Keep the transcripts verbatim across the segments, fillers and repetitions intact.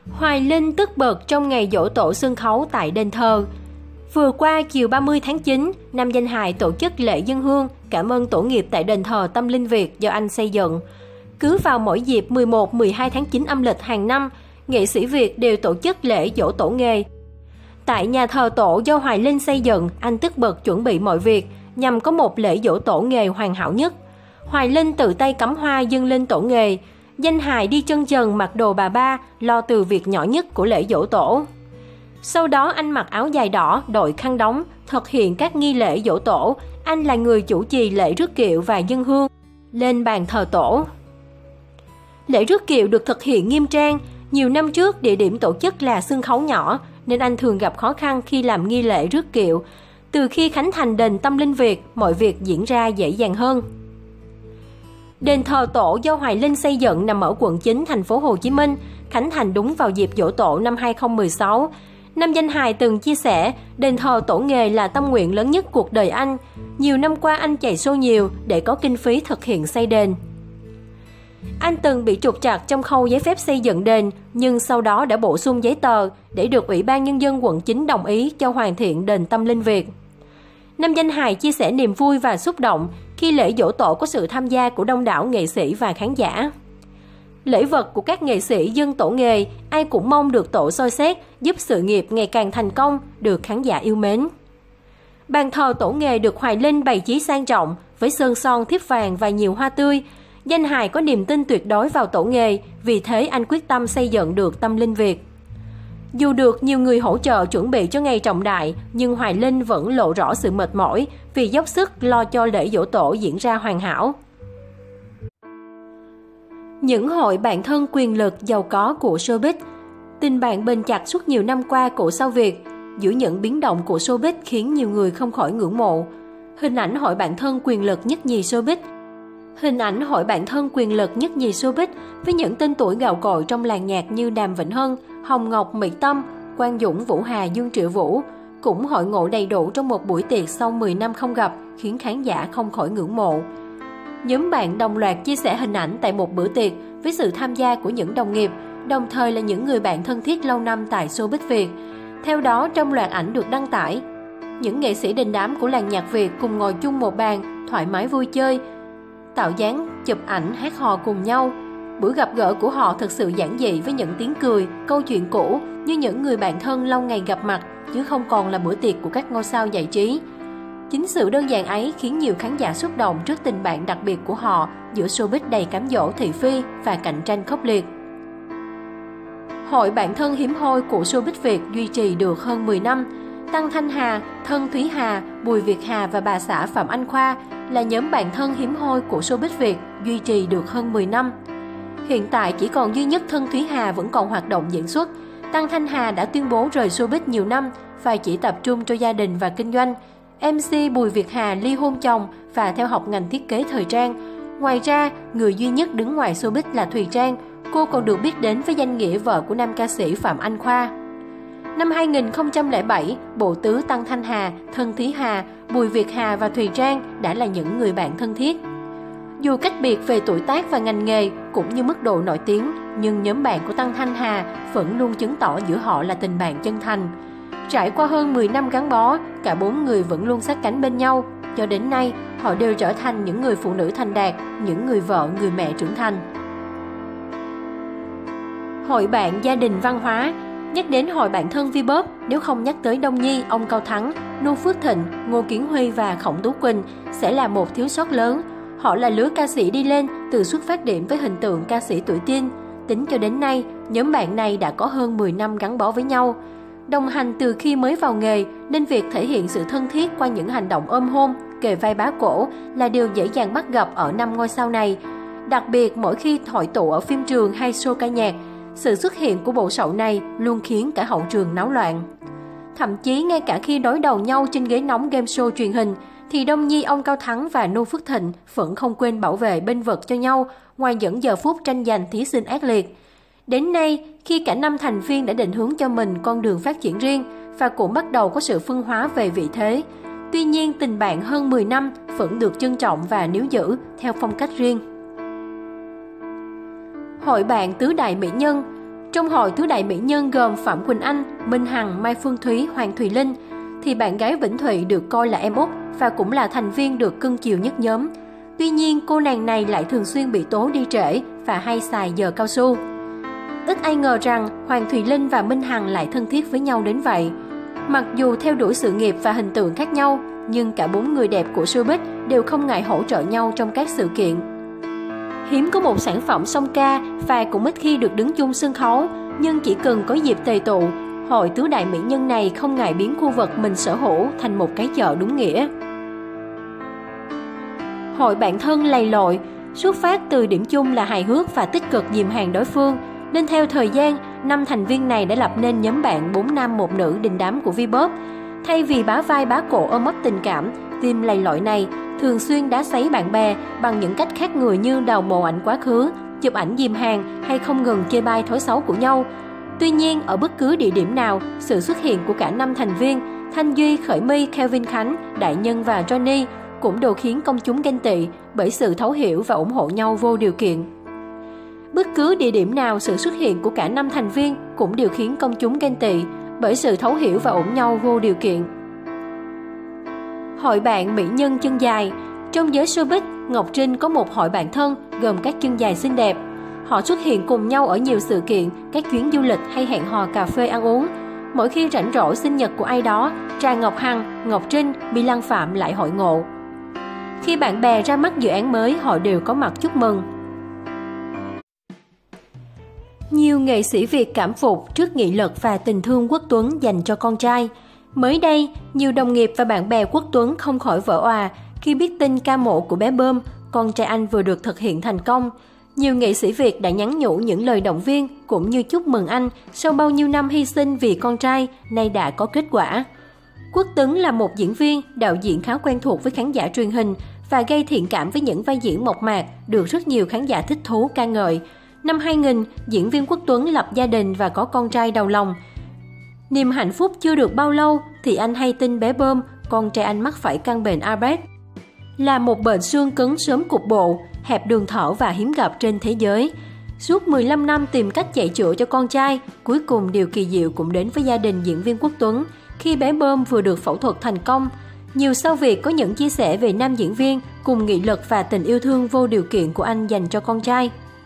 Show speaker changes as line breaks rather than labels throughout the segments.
Hoài Linh tức bật trong ngày giỗ tổ sân khấu tại đền thờ. Vừa qua chiều ba mươi tháng chín, Nam Danh Hài tổ chức lễ dâng hương cảm ơn tổ nghiệp tại đền thờ Tâm Linh Việt do anh xây dựng. Cứ vào mỗi dịp mười một, mười hai tháng chín âm lịch hàng năm, nghệ sĩ Việt đều tổ chức lễ giỗ tổ nghề. Tại nhà thờ tổ do Hoài Linh xây dựng, anh tất bật chuẩn bị mọi việc nhằm có một lễ giỗ tổ nghề hoàn hảo nhất. Hoài Linh tự tay cắm hoa dâng lên tổ nghề. Danh Hài đi chân trần mặc đồ bà ba, lo từ việc nhỏ nhất của lễ giỗ tổ. Sau đó anh mặc áo dài đỏ, đội khăn đóng, thực hiện các nghi lễ giỗ tổ. Anh là người chủ trì lễ rước kiệu và dâng hương lên bàn thờ tổ. Lễ rước kiệu được thực hiện nghiêm trang. Nhiều năm trước, địa điểm tổ chức là sân khấu nhỏ, nên anh thường gặp khó khăn khi làm nghi lễ rước kiệu. Từ khi khánh thành đền Tâm Linh Việt, mọi việc diễn ra dễ dàng hơn. Đền thờ tổ do Hoài Linh xây dựng nằm ở quận chín, thành phố Hồ Chí Minh, khánh thành đúng vào dịp giỗ tổ năm hai không một sáu. Nam Danh Hài từng chia sẻ, đền thờ tổ nghề là tâm nguyện lớn nhất cuộc đời anh. Nhiều năm qua anh chạy xô nhiều để có kinh phí thực hiện xây đền. Anh từng bị trục trặc trong khâu giấy phép xây dựng đền, nhưng sau đó đã bổ sung giấy tờ để được Ủy ban Nhân dân quận chín đồng ý cho hoàn thiện đền Tâm Linh Việt. Nam Danh Hài chia sẻ niềm vui và xúc động khi lễ giỗ tổ có sự tham gia của đông đảo nghệ sĩ và khán giả. Lễ vật của các nghệ sĩ dân tổ nghề, ai cũng mong được tổ soi xét, giúp sự nghiệp ngày càng thành công, được khán giả yêu mến. Bàn thờ tổ nghề được Hoài Linh bày trí sang trọng, với sơn son thiếp vàng và nhiều hoa tươi. Danh Hài có niềm tin tuyệt đối vào tổ nghề, vì thế anh quyết tâm xây dựng được Tâm Linh Việt. Dù được nhiều người hỗ trợ chuẩn bị cho ngày trọng đại, nhưng Hoài Linh vẫn lộ rõ sự mệt mỏi vì dốc sức lo cho lễ giỗ tổ diễn ra hoàn hảo. Những hội bạn thân quyền lực giàu có của showbiz. Tình bạn bền chặt suốt nhiều năm qua của sao Việt, giữa những biến động của showbiz khiến nhiều người không khỏi ngưỡng mộ. Hình ảnh hội bạn thân quyền lực nhất nhì showbiz. Hình ảnh hội bạn thân quyền lực nhất nhì showbiz với những tên tuổi gạo cội trong làng nhạc như Đàm Vĩnh Hưng, Hồng Ngọc, Mỹ Tâm, Quang Dũng, Vũ Hà, Dương Triệu Vũ cũng hội ngộ đầy đủ trong một buổi tiệc sau mười năm không gặp, khiến khán giả không khỏi ngưỡng mộ. Nhóm bạn đồng loạt chia sẻ hình ảnh tại một bữa tiệc với sự tham gia của những đồng nghiệp, đồng thời là những người bạn thân thiết lâu năm tại showbiz Việt. Theo đó, trong loạt ảnh được đăng tải, những nghệ sĩ đình đám của làng nhạc Việt cùng ngồi chung một bàn, thoải mái vui chơi, tạo dáng, chụp ảnh, hát hò cùng nhau. Buổi gặp gỡ của họ thực sự giản dị với những tiếng cười, câu chuyện cũ như những người bạn thân lâu ngày gặp mặt, chứ không còn là bữa tiệc của các ngôi sao giải trí. Chính sự đơn giản ấy khiến nhiều khán giả xúc động trước tình bạn đặc biệt của họ giữa showbiz đầy cám dỗ thị phi và cạnh tranh khốc liệt. Hội bạn thân hiếm hoi của showbiz Việt duy trì được hơn mười năm. Tăng Thanh Hà, Thân Thúy Hà, Bùi Việt Hà và bà xã Phạm Anh Khoa là nhóm bạn thân hiếm hoi của showbiz Việt duy trì được hơn mười năm. Hiện tại chỉ còn duy nhất Thân Thúy Hà vẫn còn hoạt động diễn xuất. Tăng Thanh Hà đã tuyên bố rời showbiz nhiều năm và chỉ tập trung cho gia đình và kinh doanh. em xê Bùi Việt Hà ly hôn chồng và theo học ngành thiết kế thời trang. Ngoài ra, người duy nhất đứng ngoài showbiz là Thùy Trang. Cô còn được biết đến với danh nghĩa vợ của nam ca sĩ Phạm Anh Khoa. Năm hai nghìn không trăm lẻ bảy, bộ tứ Tăng Thanh Hà, Thân Thúy Hà, Bùi Việt Hà và Thùy Trang đã là những người bạn thân thiết. Dù cách biệt về tuổi tác và ngành nghề cũng như mức độ nổi tiếng, nhưng nhóm bạn của Tăng Thanh Hà vẫn luôn chứng tỏ giữa họ là tình bạn chân thành. Trải qua hơn mười năm gắn bó, cả bốn người vẫn luôn sát cánh bên nhau. Cho đến nay, họ đều trở thành những người phụ nữ thành đạt, những người vợ, người mẹ trưởng thành. Hội bạn gia đình văn hóa. Nhắc đến hội bạn thân V-pop, nếu không nhắc tới Đông Nhi, ông Cao Thắng, Nu Phước Thịnh, Ngô Kiến Huy và Khổng Tú Quỳnh sẽ là một thiếu sót lớn. Họ là lứa ca sĩ đi lên từ xuất phát điểm với hình tượng ca sĩ tuổi teen. Tính cho đến nay, nhóm bạn này đã có hơn mười năm gắn bó với nhau. Đồng hành từ khi mới vào nghề, nên việc thể hiện sự thân thiết qua những hành động ôm hôn, kề vai bá cổ là điều dễ dàng bắt gặp ở năm ngôi sao này. Đặc biệt mỗi khi hội tụ ở phim trường hay show ca nhạc, sự xuất hiện của bộ sậu này luôn khiến cả hậu trường náo loạn. Thậm chí ngay cả khi đối đầu nhau trên ghế nóng game show truyền hình, thì Đông Nhi, ông Cao Thắng và Nu Phước Thịnh vẫn không quên bảo vệ bênh vực cho nhau ngoài những giờ phút tranh giành thí sinh ác liệt. Đến nay, khi cả năm thành viên đã định hướng cho mình con đường phát triển riêng và cũng bắt đầu có sự phân hóa về vị thế, tuy nhiên tình bạn hơn mười năm vẫn được trân trọng và níu giữ theo phong cách riêng. Hội bạn tứ đại mỹ nhân. Trong hội tứ đại mỹ nhân gồm Phạm Quỳnh Anh, Minh Hằng, Mai Phương Thúy, Hoàng Thùy Linh, thì bạn gái Vĩnh Thụy được coi là em út và cũng là thành viên được cưng chiều nhất nhóm. Tuy nhiên, cô nàng này lại thường xuyên bị tố đi trễ và hay xài giờ cao su. Ít ai ngờ rằng Hoàng Thùy Linh và Minh Hằng lại thân thiết với nhau đến vậy. Mặc dù theo đuổi sự nghiệp và hình tượng khác nhau, nhưng cả bốn người đẹp của showbiz đều không ngại hỗ trợ nhau trong các sự kiện. Hiếm có một sản phẩm song ca và cũng ít khi được đứng chung sân khấu, nhưng chỉ cần có dịp tề tụ, hội tứ đại mỹ nhân này không ngại biến khu vực mình sở hữu thành một cái chợ đúng nghĩa. Hội bạn thân lầy lội, xuất phát từ điểm chung là hài hước và tích cực dìm hàng đối phương, nên theo thời gian, năm thành viên này đã lập nên nhóm bạn bốn nam một nữ đình đám của Vpop. Thay vì bá vai bá cổ ôm ấp tình cảm, team lầy lội này thường xuyên đá sấy bạn bè bằng những cách khác người như đào mộ ảnh quá khứ, chụp ảnh dìm hàng hay không ngừng chê bai thói xấu của nhau. Tuy nhiên, ở bất cứ địa điểm nào, sự xuất hiện của cả năm thành viên Thanh Duy, Khởi My, Kelvin Khánh, Đại Nhân và Johnny cũng đều khiến công chúng ganh tị bởi sự thấu hiểu và ủng hộ nhau vô điều kiện. Bất cứ địa điểm nào, sự xuất hiện của cả năm thành viên cũng đều khiến công chúng ganh tị bởi sự thấu hiểu và ủng nhau vô điều kiện. Hội bạn mỹ nhân chân dài. Trong giới showbiz, Ngọc Trinh có một hội bạn thân gồm các chân dài xinh đẹp. Họ xuất hiện cùng nhau ở nhiều sự kiện, các chuyến du lịch hay hẹn hò cà phê ăn uống. Mỗi khi rảnh rỗi sinh nhật của ai đó, Trà Ngọc Hằng, Ngọc Trinh, Bi Lăng Phạm lại hội ngộ. Khi bạn bè ra mắt dự án mới, họ đều có mặt chúc mừng. Nhiều nghệ sĩ Việt cảm phục trước nghị lực và tình thương Quốc Tuấn dành cho con trai. Mới đây, nhiều đồng nghiệp và bạn bè Quốc Tuấn không khỏi vỡ òa khi biết tin ca mổ của bé Bơm, con trai anh vừa được thực hiện thành công. Nhiều nghệ sĩ Việt đã nhắn nhủ những lời động viên cũng như chúc mừng anh sau bao nhiêu năm hy sinh vì con trai, nay đã có kết quả. Quốc Tuấn là một diễn viên, đạo diễn khá quen thuộc với khán giả truyền hình và gây thiện cảm với những vai diễn mộc mạc, được rất nhiều khán giả thích thú ca ngợi. Năm hai nghìn, diễn viên Quốc Tuấn lập gia đình và có con trai đầu lòng. Niềm hạnh phúc chưa được bao lâu thì anh hay tin bé Bơm, con trai anh mắc phải căn bệnh a bét, là một bệnh xương cứng sớm cục bộ, hẹp đường thở và hiếm gặp trên thế giới. Suốt mười lăm năm tìm cách chạy chữa cho con trai, cuối cùng điều kỳ diệu cũng đến với gia đình diễn viên Quốc Tuấn khi bé Bơm vừa được phẫu thuật thành công. Nhiều sao Việt có những chia sẻ về nam diễn viên cùng nghị lực và tình yêu thương vô điều kiện của anh dành cho con trai.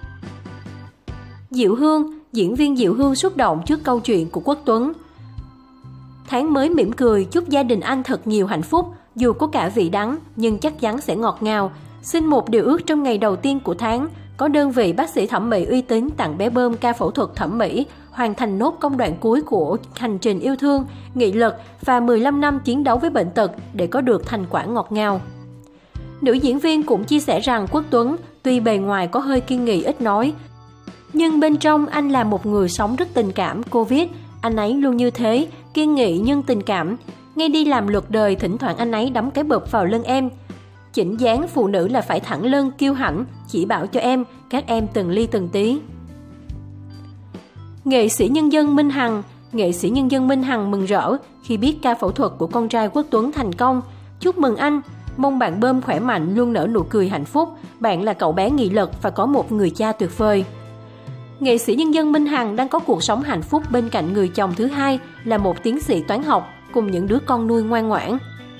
Diệu Hương, diễn viên Diệu Hương xúc động trước câu chuyện của Quốc Tuấn. Tháng mới mỉm cười chúc gia đình anh thật nhiều hạnh phúc, dù có cả vị đắng nhưng chắc chắn sẽ ngọt ngào. Xin một điều ước trong ngày đầu tiên của tháng, có đơn vị bác sĩ thẩm mỹ uy tín tặng bé Bơm ca phẫu thuật thẩm mỹ, hoàn thành nốt công đoạn cuối của hành trình yêu thương, nghị lực và mười lăm năm chiến đấu với bệnh tật để có được thành quả ngọt ngào. Nữ diễn viên cũng chia sẻ rằng Quốc Tuấn tuy bề ngoài có hơi kiên nghị ít nói, nhưng bên trong anh là một người sống rất tình cảm. Cô viết, anh ấy luôn như thế, kiên nghị nhưng tình cảm. Ngay đi làm luật đời, thỉnh thoảng anh ấy đấm cái bụp vào lưng em. Chỉnh dáng phụ nữ là phải thẳng lưng, kiêu hãnh, chỉ bảo cho em, các em từng ly từng tí. Nghệ sĩ nhân dân Minh Hằng. Nghệ sĩ nhân dân Minh Hằng mừng rỡ khi biết ca phẫu thuật của con trai Quốc Tuấn thành công. Chúc mừng anh, mong bạn Bơm khỏe mạnh, luôn nở nụ cười hạnh phúc. Bạn là cậu bé nghị lực và có một người cha tuyệt vời. Nghệ sĩ nhân dân Minh Hằng đang có cuộc sống hạnh phúc bên cạnh người chồng thứ hai là một tiến sĩ toán học cùng những đứa con nuôi ngoan ngoãn.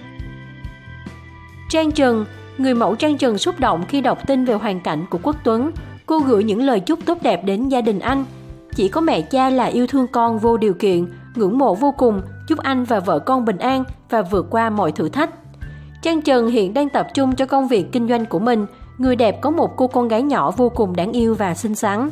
Trang Trần. Người mẫu Trang Trần xúc động khi đọc tin về hoàn cảnh của Quốc Tuấn. Cô gửi những lời chúc tốt đẹp đến gia đình anh. Chỉ có mẹ cha là yêu thương con vô điều kiện, ngưỡng mộ vô cùng, chúc anh và vợ con bình an và vượt qua mọi thử thách. Trang Trần hiện đang tập trung cho công việc kinh doanh của mình. Người đẹp có một cô con gái nhỏ vô cùng đáng yêu và xinh xắn.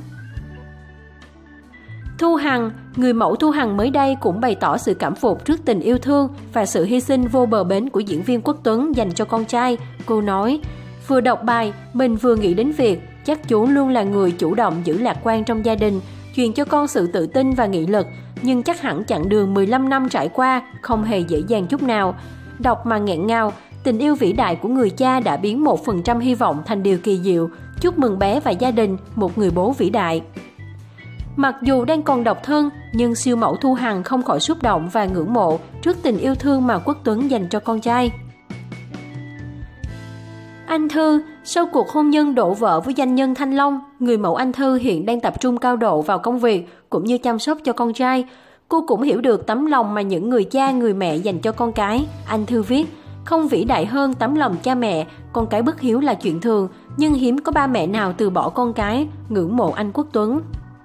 Thu Hằng. Người mẫu Thu Hằng mới đây cũng bày tỏ sự cảm phục trước tình yêu thương và sự hy sinh vô bờ bến của diễn viên Quốc Tuấn dành cho con trai. Cô nói, vừa đọc bài, mình vừa nghĩ đến việc chắc chú luôn là người chủ động giữ lạc quan trong gia đình, truyền cho con sự tự tin và nghị lực, nhưng chắc hẳn chặng đường mười lăm năm trải qua không hề dễ dàng chút nào. Đọc mà nghẹn ngào, tình yêu vĩ đại của người cha đã biến một phần trăm hy vọng thành điều kỳ diệu. Chúc mừng bé và gia đình một người bố vĩ đại. Mặc dù đang còn độc thân, nhưng siêu mẫu Thu Hằng không khỏi xúc động và ngưỡng mộ trước tình yêu thương mà Quốc Tuấn dành cho con trai. Anh Thư, sau cuộc hôn nhân đổ vỡ với doanh nhân Thanh Long, người mẫu Anh Thư hiện đang tập trung cao độ vào công việc cũng như chăm sóc cho con trai. Cô cũng hiểu được tấm lòng mà những người cha, người mẹ dành cho con cái. Anh Thư viết, không vĩ đại hơn tấm lòng cha mẹ, con cái bất hiếu là chuyện thường, nhưng hiếm có ba mẹ nào từ bỏ con cái, ngưỡng mộ anh Quốc Tuấn.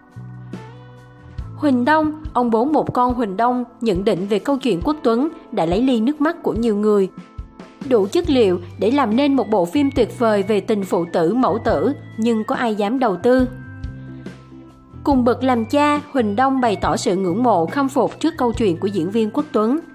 Huỳnh Đông, ông bố một con Huỳnh Đông, nhận định về câu chuyện Quốc Tuấn đã lấy ly nước mắt của nhiều người. Đủ chất liệu để làm nên một bộ phim tuyệt vời về tình phụ tử mẫu tử, nhưng có ai dám đầu tư? Cùng bậc làm cha, Huỳnh Đông bày tỏ sự ngưỡng mộ khâm phục trước câu chuyện của diễn viên Quốc Tuấn.